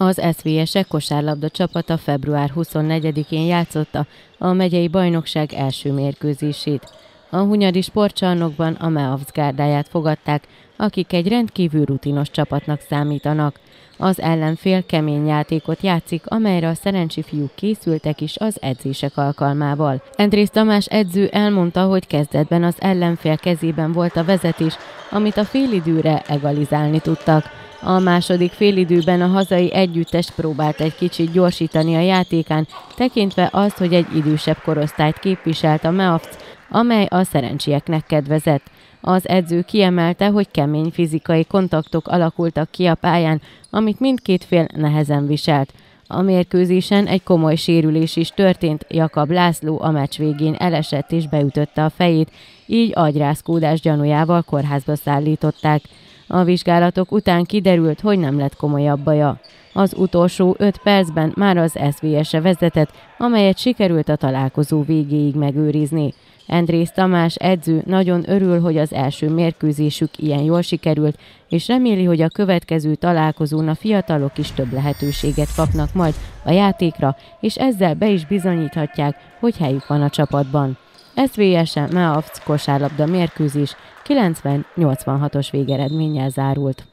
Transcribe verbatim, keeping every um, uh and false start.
Az es vé es-e kosárlabda csapata február huszonnegyedikén játszotta a megyei bajnokság első mérkőzését. A Hunyadi Sportcsarnokban a Meavs gárdáját fogadták, akik egy rendkívül rutinos csapatnak számítanak. Az ellenfél kemény játékot játszik, amelyre a szerencsi fiúk készültek is az edzések alkalmával. Endrész Tamás edző elmondta, hogy kezdetben az ellenfél kezében volt a vezetés, amit a félidőre egalizálni tudtak. A második félidőben a hazai együttes próbált egy kicsit gyorsítani a játékán, tekintve azt, hogy egy idősebb korosztályt képviselt a Meavs, amely a szerencsieknek kedvezett. Az edző kiemelte, hogy kemény fizikai kontaktok alakultak ki a pályán, amit mindkét fél nehezen viselt. A mérkőzésen egy komoly sérülés is történt, Jakab László a meccs végén elesett és beütötte a fejét, így agyrázkódás gyanújával kórházba szállították. A vizsgálatok után kiderült, hogy nem lett komolyabb baja. Az utolsó öt percben már az es vé es-e vezetett, amelyet sikerült a találkozó végéig megőrizni. Endrész Tamás edző nagyon örül, hogy az első mérkőzésük ilyen jól sikerült, és reméli, hogy a következő találkozón a fiatalok is több lehetőséget kapnak majd a játékra, és ezzel be is bizonyíthatják, hogy helyük van a csapatban. es vé es-e Meavs kosárlabda mérkőzés kilencven nyolcvanhatos végeredménnyel zárult.